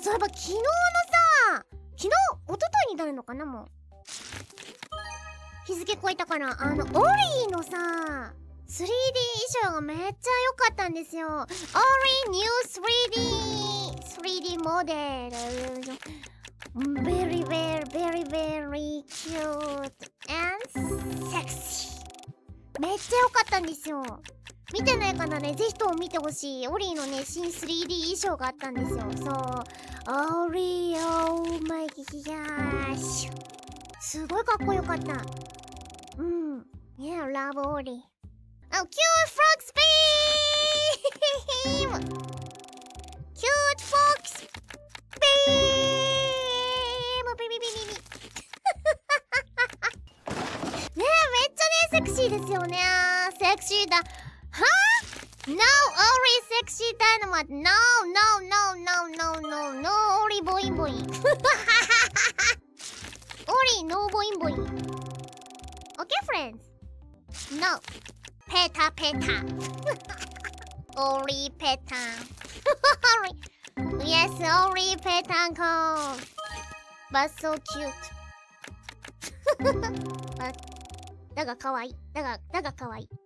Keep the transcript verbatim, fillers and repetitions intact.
そういえば昨日のさ、昨日、一昨日になるのかな、もう。日付超えたから、あの、オリーのさ、スリーディー 衣装がめっちゃ良かったんですよ。オリーニュー スリーディー、スリーディー モデル。very, very, very, very cute and sexy。めっちゃ良かったんですよ。見てない方ね、ぜひとも見てほしい。オリーのね、新 スリーディー 衣装があったんですよ。そう。オリー、オーマイギガーシュ。すごいかっこよかった。うん。Yeah, love Ollie. Oh, cute fox beam! Cute fox beam! ビビビビビ。ねえ、めっちゃね、セクシーですよね。セクシーだ。はぁ ?No, Ollie sexy dynamite. No, no, no, no, no, no, no, Ollie ボインボイン。Ollie, no ボインボイン。Okay, friends? No. ペタペタ。Ollie ペタン。Yes, Ollie ペタンコーン。But so cute. だが可愛い。だが、だが可愛い。